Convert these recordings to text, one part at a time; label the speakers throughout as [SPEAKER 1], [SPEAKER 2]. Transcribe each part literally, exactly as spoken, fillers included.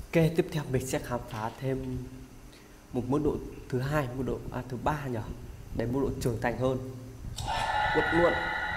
[SPEAKER 1] Ok, tiếp theo mình sẽ khám phá thêm một mức độ thứ hai, mức độ à, thứ ba nhỉ? Đấy, mức độ trưởng thành hơn. Quất luôn.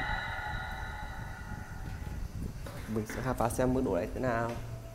[SPEAKER 1] Mình sẽ khám phá xem mức độ này thế nào.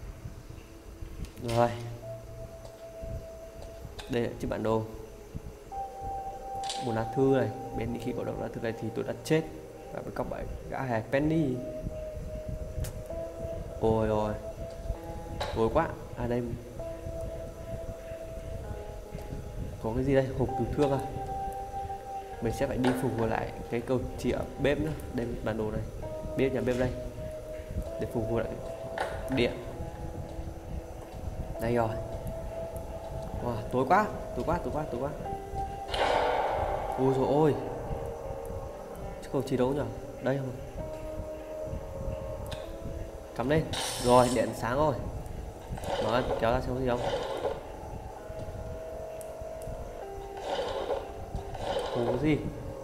[SPEAKER 1] Rồi. Đây là chiếc bản đồ. Một lá thư này, bên khi có động lá thư này thì tôi đã chết và với các bạn gã hề Penny. Ôi rồi. Tối quá. À đây. Có cái gì đây? Hộp cứu thương à? Mình sẽ phải đi phục hồi lại cái cầu chìa bếp nữa. Đây bản đồ này. Bếp nhà bếp đây. Để phục hồi lại điện. Đây rồi. Wow, tối quá, tối quá, tối quá, tối quá. Ôi dồi ôi. Chứ cầu chì đâu nhỉ? Đây không? Cắm lên. Rồi, điện sáng rồi. Mở kéo ra xem có gì không. Không có gì.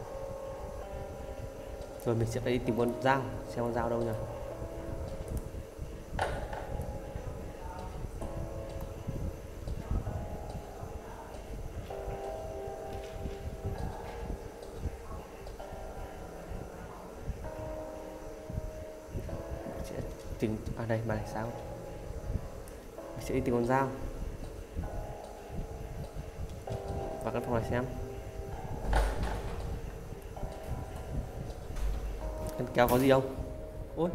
[SPEAKER 1] Rồi mình sẽ phải đi tìm con dao. Xem con dao đâu nhỉ? Tìm à đây mà này sao mình sẽ đi tìm con dao vào căn phòng này xem cần kéo có gì không. Ôi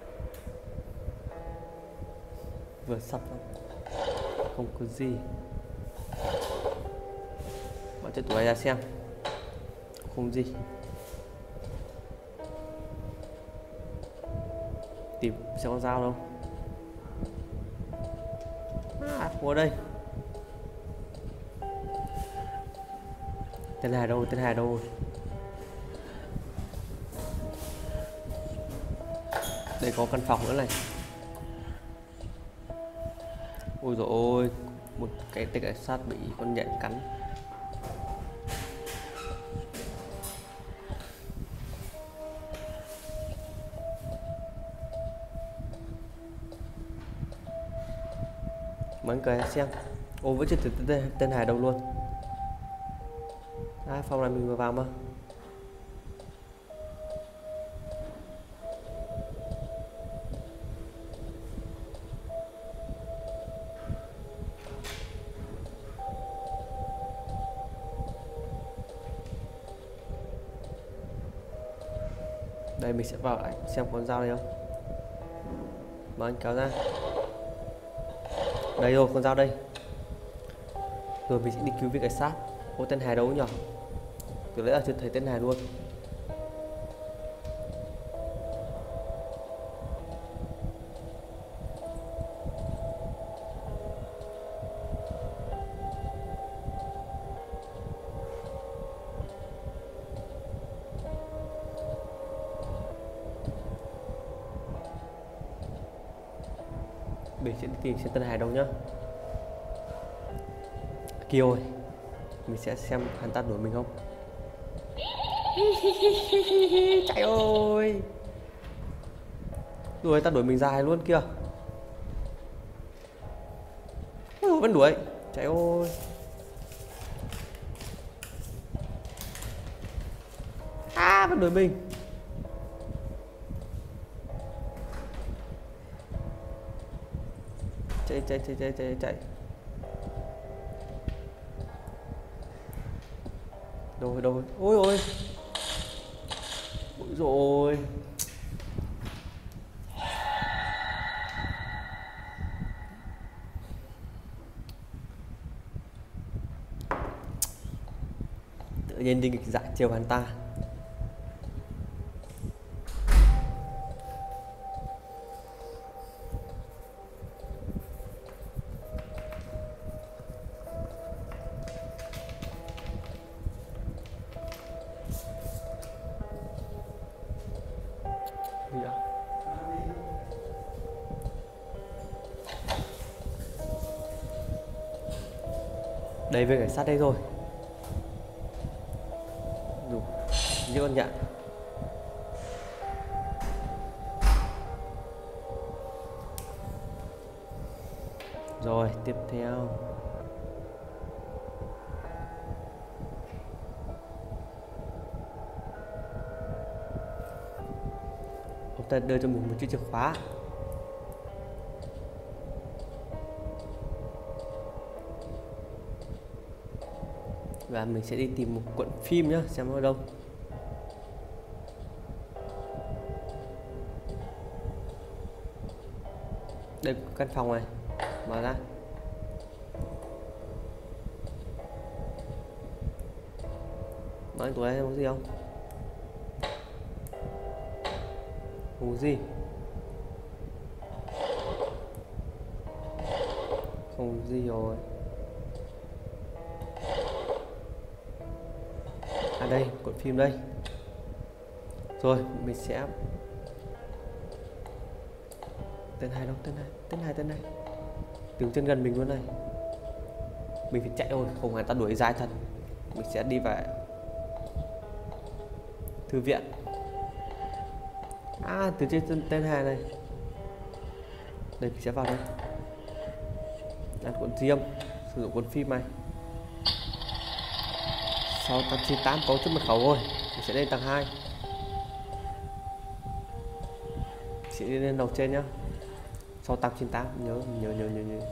[SPEAKER 1] vừa sập không, không có gì. Mở chiếc tủ này ra xem, không gì. Tìm xem con dao đâu. À, không ở đây. Tên Hà đâu, tên Hà đâu. Đây có căn phòng nữa này. Ôi dồi ôi, một cái tên cảnh sát bị con nhện cắn. Mấy cười xem. Ô vẫn chưa thấy tên, tên Hà đâu luôn. À, phòng này mình vừa vào mà. Đây mình sẽ vào lại xem con dao đây không. Mà anh kéo ra. Đây rồi, con dao đây. Rồi mình sẽ đi cứu viên cảnh sát. Ô tên Hà đâu nhỉ? Từ lẽ là chưa thấy tên Hà luôn. Mình sẽ đi tìm xem tên Hà đâu nhá. Kia rồi. Mình sẽ xem hắn ta đuổi mình không. Chạy ơi. Đuổi ta đuổi mình dài luôn kìa. Ôi, vẫn đuổi. Chạy ơi. À vẫn đuổi mình. Chạy chạy chạy chạy chạy chạy. Đâu đâu. Ôi ôi. Ôi rồi. Tự nhiên đi nghịch dại trêu hắn ta. Đây về cảnh sát đây rồi. Đủ như con nhạn. Rồi tiếp theo ông ta đưa cho mình một chiếc chìa khóa. Và mình sẽ đi tìm một cuộn phim nhá, xem ở đâu. Đây căn phòng này, mở ra. Nói anh tuổi này có gì không? Không có gì. Không có gì rồi. À đây, cuộn phim đây. Rồi, mình sẽ tên hai đâu, tên hai, tên hai, tên hai. Đứng chân gần mình luôn này. Mình phải chạy thôi, không người ta đuổi dài thật. Mình sẽ đi về thư viện. À, từ trên tên, tên hai này. Đây, mình sẽ vào đây. Đặt cuộn diêm, sử dụng cuộn phim này. Sau tám chín tám có chút mật khẩu rồi, mình sẽ lên tầng hai. Sẽ đi lên đầu trên nhá. Sau tám chín tám nhớ nhớ nhớ nhớ nhớ.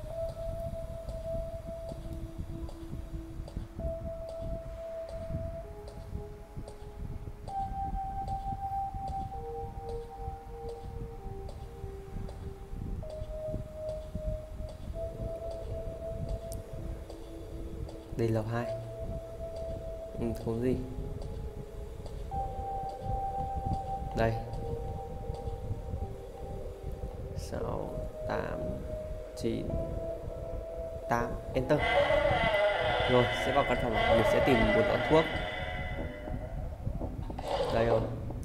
[SPEAKER 1] Đây lầu hai. Ừ, không gì. Đây. Sáu tám chín tám enter. Rồi sẽ vào căn phòng này. Mình sẽ tìm một loại thuốc. Đây rồi.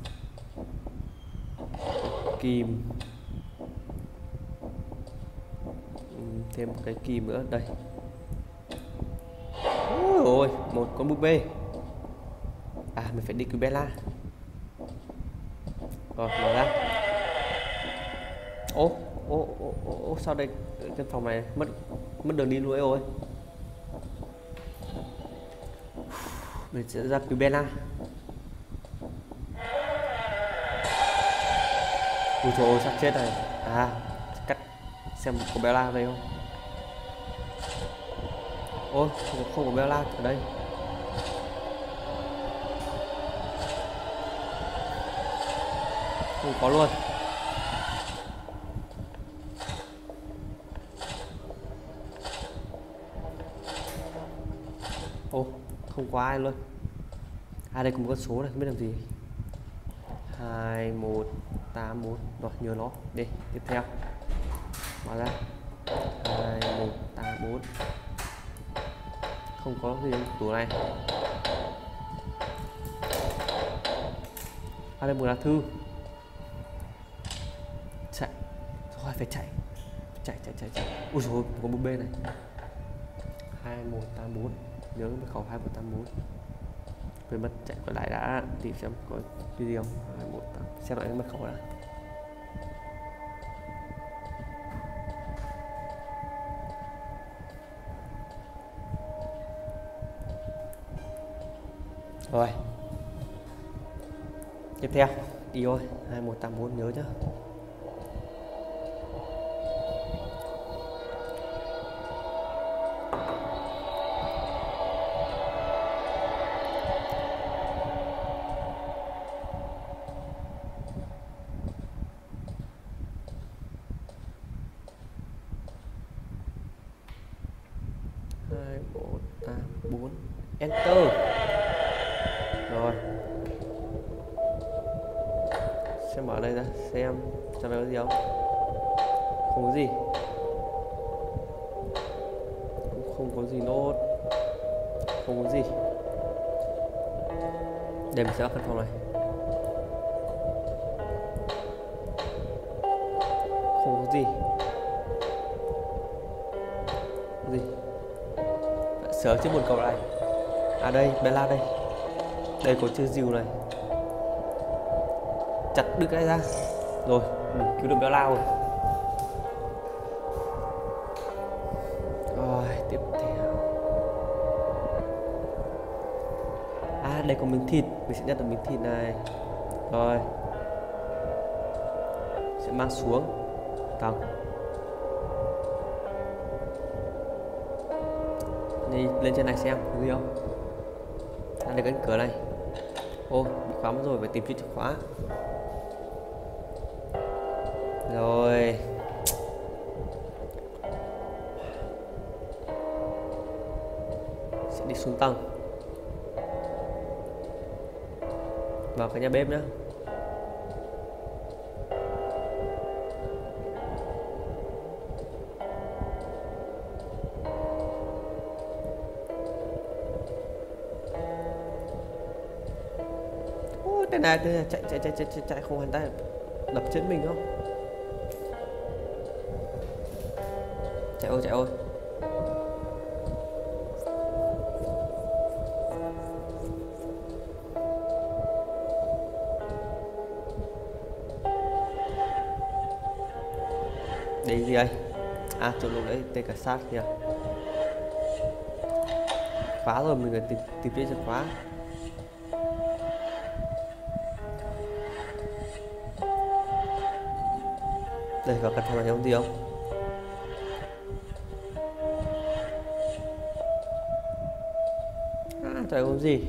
[SPEAKER 1] Kìm. Ừ, thêm một cái kìm nữa đây. Ôi ôi, một con búp bê. À, mình phải đi cứu Bella. Rồi, mở ra. Ô, ô, ô, ô, ô, sao đây? Căn phòng này mất mất đường đi luôn rồi. Mình sẽ ra cứu Bella. Ui trời ơi, sắp chết này. À, cắt xem có Bella đây không? Ôi, không, không có Bella ở đây. Không có luôn. Ô, không có ai luôn. À đây có một con số này, không biết làm gì. Hai một tám bốn. Rồi, nhớ nó. Đi, tiếp theo. Mở ra. Hai một tám bốn. Không có gì trong tủ này. À đây một lá thư. Chạy. Rồi phải chạy. Chạy chạy chạy chạy. Ui dồi, có búp bê này. Hai một tám bốn. Nhớ mật khẩu hai một tám bốn. Quên mất, chạy quay lại đã. Tìm xem có cái gì không. Hai một tám. Xem lại cái mật khẩu đã. Rồi. Tiếp theo đi thôi. Hai một tám bốn nhớ chứ. Hai một tám bốn. Enter. Rồi. Xem mở đây ra xem xem có gì không. Không có gì. Cũng không có gì nốt. Không có gì. Để mình sẽ vào căn phòng này. Không có gì. Không có gì. Sửa chiếc buồn cầu này. À đây, Bella đây. Đây có chữ dìu này. Chặt đứt cái ra. Rồi, mình cứu được Bella rồi. À đây có miếng thịt, mình sẽ nhặt được miếng thịt này. Rồi sẽ mang xuống tầng. Đi lên trên này xem có gì không. Ăn được cánh cửa này. Ô bị khóa mất rồi, phải tìm chiếc chìa khóa. Rồi sẽ đi xuống tầng vào cái nhà bếp nữa. Ôi, đây này, đây này, chạy chạy chạy chạy chạy, chạy không hẳn tay đập chết mình không? Chạy ôi chạy ôi. Đây gì đây? À chỗ lúc đấy tên cảnh sát kìa. Khóa rồi, mình phải tìm tìm thấy chìa khóa. Đây vào căn phòng này không gì không? À trời không gì.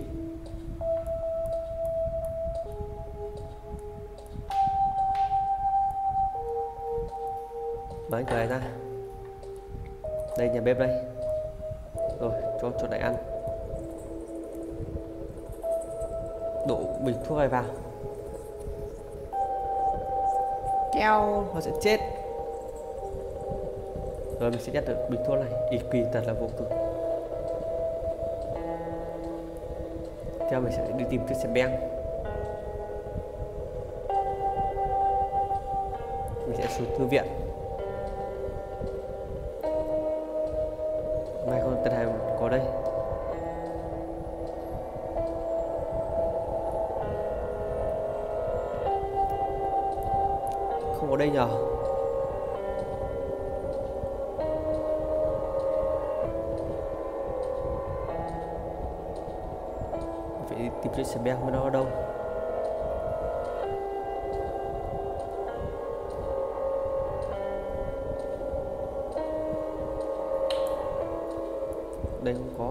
[SPEAKER 1] Mở cái này ra. Đây nhà bếp đây. Rồi cho chỗ này ăn. Đổ bình thuốc này vào. Keo nó sẽ chết. Rồi mình sẽ nhặt được bình thuốc này. Ý kỳ thật là vô cực. Theo mình sẽ đi tìm chiếc xe beng. Mình sẽ xuống thư viện. Mai con tên này có đây. Không có đây nhờ. Phải đi tìm chiếc xe beng mà nó ở đâu. Đây không có.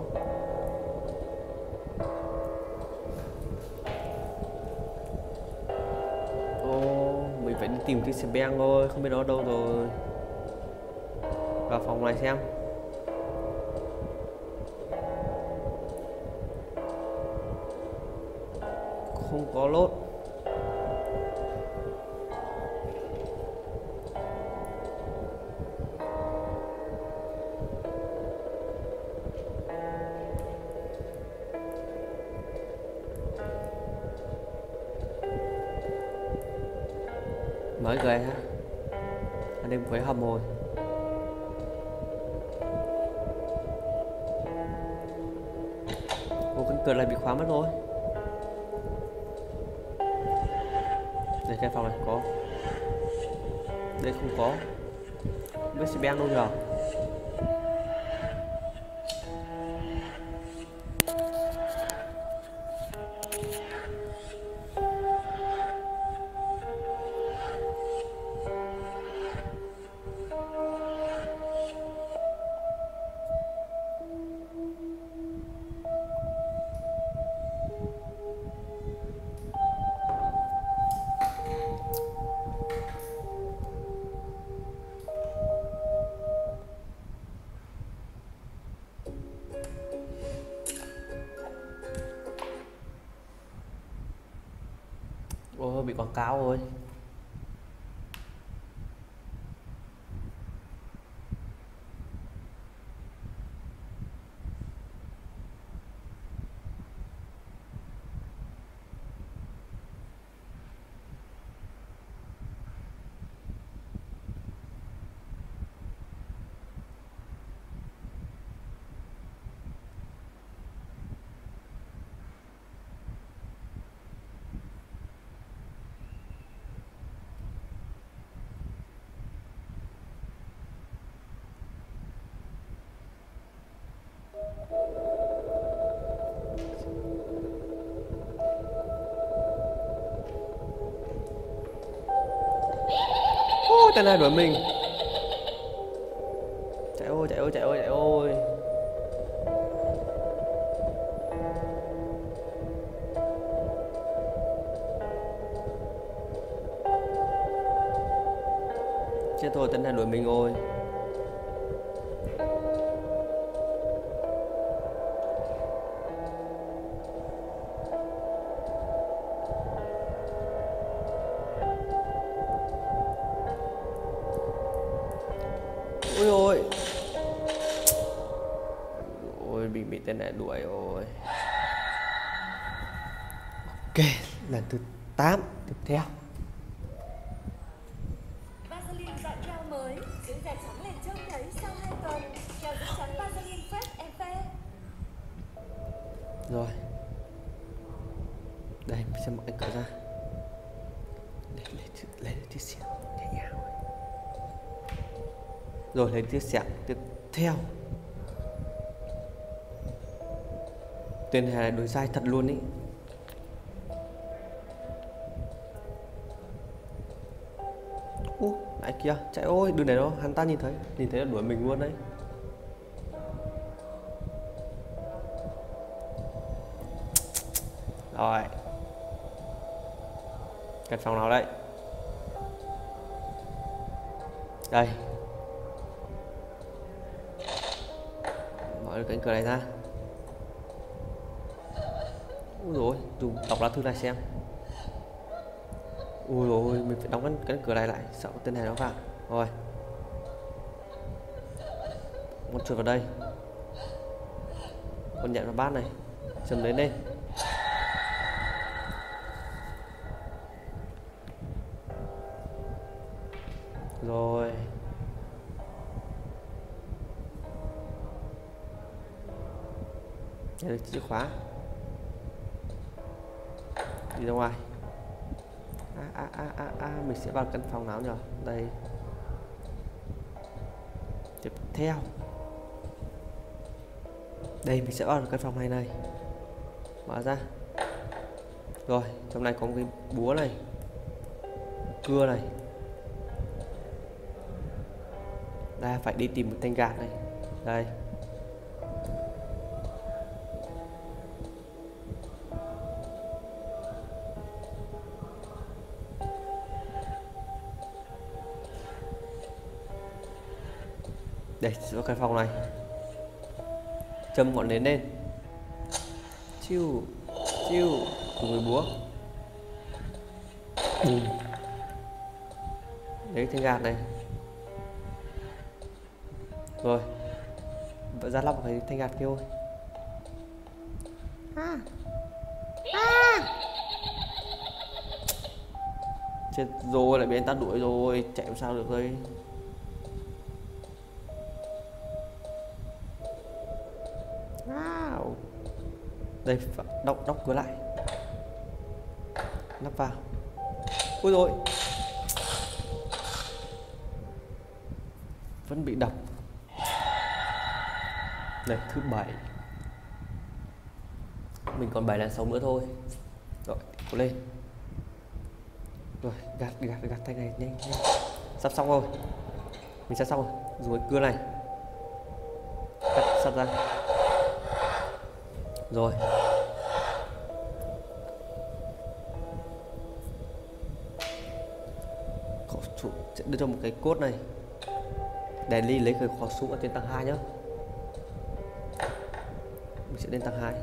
[SPEAKER 1] Ô, mình phải đi tìm chiếc xe beng thôi, không biết nó ở đâu rồi. Vào phòng này xem. Không có lốt. Mới ghê ha. Anh em phải hầm rồi. Ô cánh cửa lại bị khóa mất rồi. Đây cái phòng này có. Đây không có. Không biết xe beng đâu nhờ. Ôi bị quảng cáo rồi. tên này đuổi mình. Chạy ôi, chạy ôi, chạy ôi, chạy ôi. Chết thôi, tên này đuổi mình rồi. Ôi ôi. Ôi, bị bị tên này đuổi rồi. Ok, lần thứ tám tiếp theo.
[SPEAKER 2] Vaseline dạng keo mới, giữ da trắng lên trông thấy sau hai tuần. Keo giữ trắng Vaseline Fresh em pê.
[SPEAKER 1] Rồi. Đây, mình sẽ mở cái cửa ra. Lấy lấy lấy chiếc xe nhẹ nhàng. Rồi lấy chiếc xe tiếp theo. Tên này là đối dai thật luôn ý. Ô, lại kia, chạy ôi, đừng để nó, hắn ta nhìn thấy, nhìn thấy là đuổi mình luôn đấy. Rồi. Căn phòng nào đây? Đây. Mở được cánh cửa này ra. Ui dồi, dùng đọc lá thư này xem. Ui dồi, mình phải đóng cánh, cánh cửa này lại, sợ tên này nó vào. Rồi. Con chuột vào đây. Con nhện vào bát này. Chầm lấy lên. Rồi. Đây là chìa khóa. Đi ra ngoài. À, à, à, à, à, mình sẽ vào căn phòng nào nhỉ? Đây. Tiếp theo. Đây, mình sẽ vào căn phòng này này. Mở ra. Rồi, trong này có một cái búa này, cưa này. Đây, phải đi tìm một thanh gạt này. Đây. Đây, vào căn phòng này. Châm ngọn nến lên. Chiu, chiu, cùng với búa. Bùm. Lấy thanh gạt này. Rồi. Vợ ra lắp cái thanh gạt kia thôi. À. À. Chết rồi, lại bị anh ta đuổi rồi. Chạy làm sao được đây. Wow. Đây, đóng, đóng cửa lại. Lắp vào. Ôi rồi. Vẫn bị đập. Đây, thứ bảy. Mình còn bảy làn sóng nữa thôi. Rồi, cố lên. Rồi, gạt, gạt, gạt tay này nhanh, nhanh. Sắp xong rồi. Mình sắp xong rồi. Dùng cái cưa này cắt sắt ra. Rồi. Khẩu súng sẽ đưa cho một cái cốt này. Để Ly lấy cái khẩu súng ở trên tầng hai nhá. Mình sẽ lên tầng hai.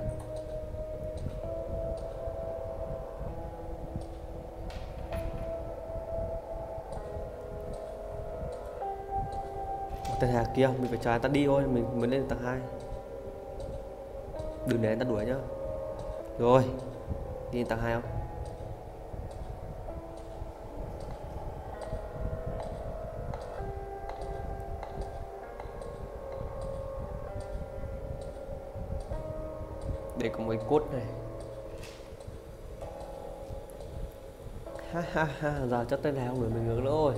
[SPEAKER 1] Tầng hai kia mình phải chờ anh ta đi thôi, mình mới lên tầng hai. Đừng để anh ta đuổi nhá. Rồi, đi lên tầng hai không? Đây có một cái cốt này. Ha ha ha, giờ chắc tên này không đuổi mình ngược nữa rồi.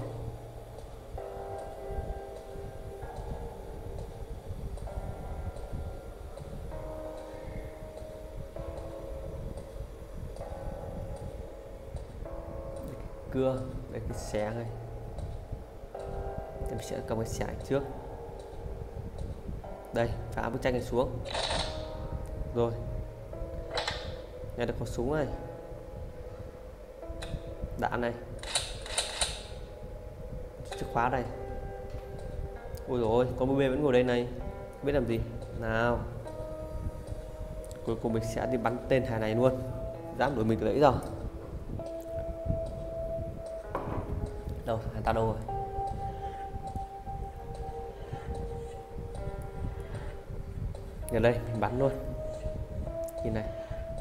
[SPEAKER 1] Cưa, đây cái xé này. Em sẽ cầm cái xài trước. Đây, phá bức tranh này xuống. Rồi. Nghe được khẩu súng này. Đạn này. Chìa khóa này. Ôi rồi, con búp bê vẫn ngồi đây này. Biết làm gì? Nào. Cuối cùng mình sẽ đi bắn tên thằng này luôn. Dám đuổi mình từ đấy rồi. Đâu, hắn ta đâu rồi? Ở đây, mình bắn luôn. Nhìn này.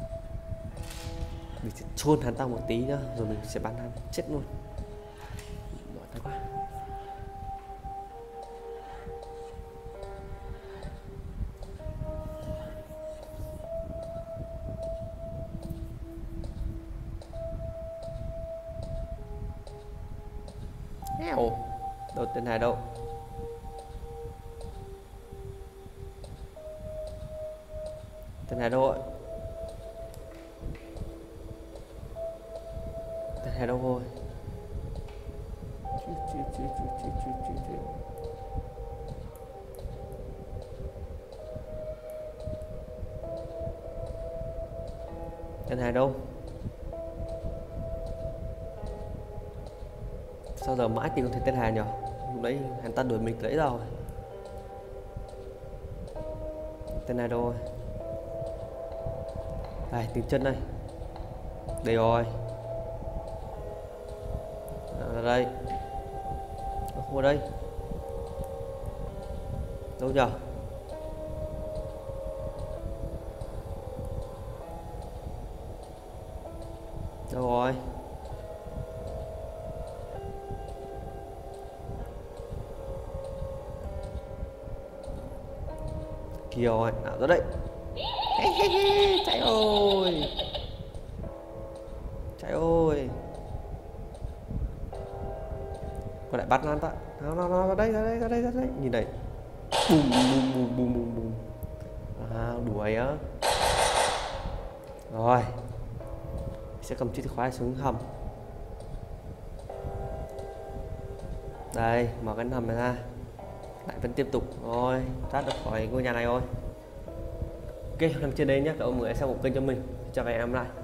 [SPEAKER 1] Mình sẽ chôn hắn ta một tí nhá, rồi mình sẽ bắn hắn chết luôn. Mỏi tay quá. Eo. Đâu tên này đâu? Tên này đâu ạ? Tên này đâu rồi? Chú, chú, chú, chú, chú, chú, chú, chú. Tên này đâu? Sao giờ mãi tìm không thấy tên Hà nhỉ? Lúc đấy hắn ta đuổi mình lấy rồi. Tên này đâu rồi? Đây, tiếng chân đây. Đây rồi. À, đây. Không ở đây. Đâu nhỉ? Đâu rồi? Kìa rồi, nào ra đây. Chạy ôi. Chạy ôi. Còn lại bắt nó ta. Nào nào nào ra đây, ra đây, ra đây, ra đây. Nhìn này. Bùm bùm bùm bùm bùm bùm. À, đuổi á. Rồi. Sẽ cầm chiếc chìa khóa xuống hầm. Đây, mở cái hầm này ra. Lại vẫn tiếp tục. Rồi, thoát được khỏi ngôi nhà này rồi. Ok, nằm trên đây nhé, các ông người xem một kênh cho mình. Chào các em lại.